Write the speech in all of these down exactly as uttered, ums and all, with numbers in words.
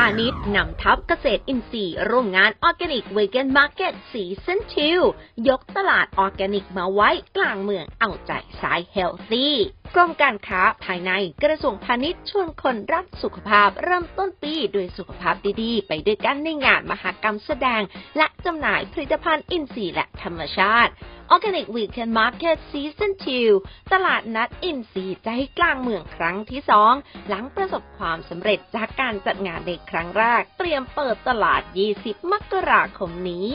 าณิชย์นำทัพเกษตรอินทรีย์ร่วมงาน Organic Vegan Market Season ทู ยกตลาดออร์แกนิกมาไว้กลางเมืองเอาใจสายเฮลตี้กรมการค้าภายในกระทรวงพาณิชย์ชวนคนรักสุขภาพเริ่มต้นปีด้วยสุขภาพดีๆไปด้วยกันในงานมหกรรมแสดงและจำหน่ายผลิตภัณฑ์อินทรีย์และธรรมชาติ Organic Vegan Market Season ทู ตลาดนัดอินทรีย์ใจกลางเมืองครั้งที่สองหลังประสบความสำเร็จจากการจัดงานในครั้งแรกเตรียมเปิดตลาดยี่สิบมกราคมนี้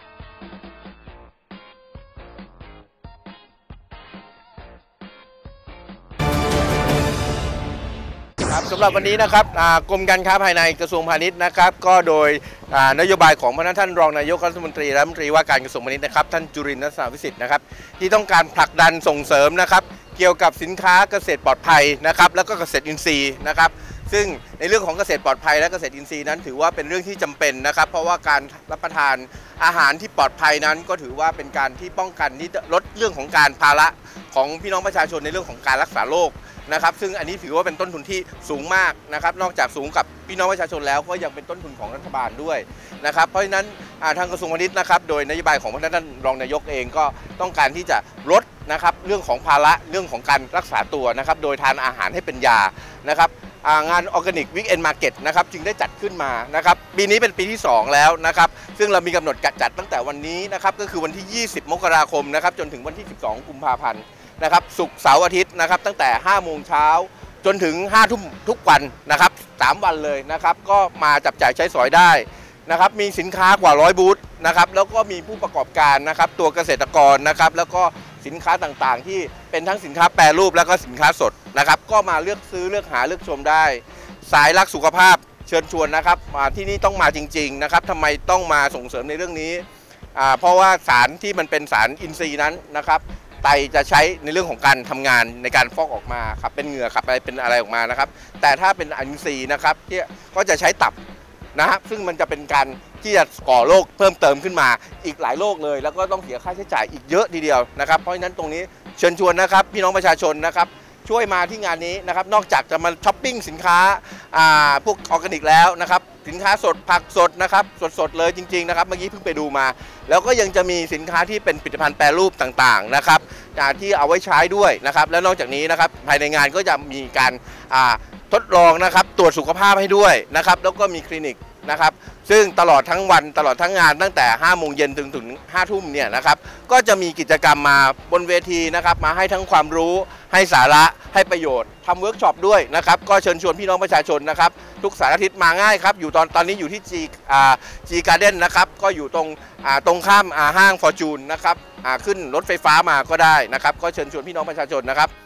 สำหรับวันนี้นะครับกรมการค้าภายในกระทรวงพาณิชย์นะครับก็โดยนโยบายของพระท่านรองนายกรัฐมนตรีและรัฐมนตรีว่าการกระทรวงพาณิชย์นะครับท่านจุรินทร์ ลักษณะวิสิทธิ์นะครับที่ต้องการผลักดันส่งเสริมนะครับเกี่ยวกับสินค้าเกษตรปลอดภัยนะครับแล้วก็เกษตรอินทรีย์นะครับซึ่งในเรื่องของเกษตรปลอดภัยและเกษตรอินทรีย์นั้นถือว่าเป็นเรื่องที่จำเป็นนะครับเพราะว่าการรับประทานอาหารที่ปลอดภัยนั้นก็ถือว่าเป็นการที่ป้องกันที่ลดเรื่องของการภาระของพี่น้องประชาชนในเรื่องของการรักษาโรคนะครับซึ่งอันนี้ถือว่าเป็นต้นทุนที่สูงมากนะครับนอกจากสูงกับพี่น้องประชาชนแล้วก็ยังเป็นต้นทุนของรัฐบาลด้วยนะครับเพราะฉะนั้นทางกระทรวงพาณิชย์นะครับโดยนโยบายของท่านรองนายกเองก็ต้องการที่จะลดนะครับเรื่องของภาระเรื่องของการรักษาตัวนะครับโดยทานอาหารให้เป็นยานะครับงาน Organic Weekend Market นะครับจึงได้จัดขึ้นมานะครับปีนี้เป็นปีที่สองแล้วนะครับซึ่งเรามีกำหนดจัดตั้งแต่วันนี้นะครับก็คือวันที่ยี่สิบมกราคมนะครับจนถึงวันที่สิบสองกุมภาพันธ์นะครับศุกร์เสาร์อาทิตย์นะครับตั้งแต่ห้าโมงเช้าจนถึงห้าทุ่มทุกวันนะครับสามวันเลยนะครับก็มาจับจ่ายใช้สอยได้นะครับมีสินค้ากว่าร้อยบูธนะครับแล้วก็มีผู้ประกอบการนะครับตัวเกษตรกรนะครับแล้วก็สินค้าต่างๆที่เป็นทั้งสินค้าแปรรูปแล้วก็สินค้าสดนะครับก็มาเลือกซื้อเลือกหาเลือกชมได้สายรักสุขภาพเชิญชวนนะครับมาที่นี่ต้องมาจริงๆนะครับทำไมต้องมาส่งเสริมในเรื่องนี้อ่าเพราะว่าสารที่มันเป็นสารอินทรีย์นั้นนะครับไตจะใช้ในเรื่องของการทำงานในการฟอกออกมาครับเป็นเหงื่อครับอะไรเป็นอะไรออกมานะครับแต่ถ้าเป็นอินทรีย์นะครับที่ก็จะใช้ตับนะครับซึ่งมันจะเป็นการที่จะก่อโรคเพิ่มเติมขึ้นมาอีกหลายโรคเลยแล้วก็ต้องเสียค่าใช้จ่ายอีกเยอะทีเดียวนะครับเพราะฉะนั้นตรงนี้เชิญชวนนะครับพี่น้องประชาชนนะครับช่วยมาที่งานนี้นะครับนอกจากจะมาช้อปปิ้งสินค้าพวกออร์แกนิกแล้วนะครับสินค้าสดผักสดนะครับสดๆเลยจริงๆนะครับเมื่อกี้เพิ่งไปดูมาแล้วก็ยังจะมีสินค้าที่เป็นผลิตภัณฑ์แปรรูปต่างๆนะครับที่เอาไว้ใช้ด้วยนะครับแล้วนอกจากนี้นะครับภายในงานก็จะมีการทดลองนะครับตรวจสุขภาพให้ด้วยนะครับแล้วก็มีคลินิกนะครับซึ่งตลอดทั้งวันตลอดทั้งงานตั้งแต่ห้าโมงเย็นถึงถึงห้าทุ่มเนี่ยนะครับก็จะมีกิจกรรมมาบนเวทีนะครับมาให้ทั้งความรู้ให้สาระให้ประโยชน์ทำเวิร์กช็อปด้วยนะครับก็เชิญชวนพี่น้องประชาชนนะครับทุกสารอาทิตย์มาง่ายครับอยู่ตอนตอนนี้อยู่ที่ G อ่า G Garden นะครับก็อยู่ตรงอ่าตรงข้ามอ่าห้าง Fortune นะครับอ่าขึ้นรถไฟฟ้ามาก็ได้นะครับก็เชิญชวนพี่น้องประชาชนนะครับ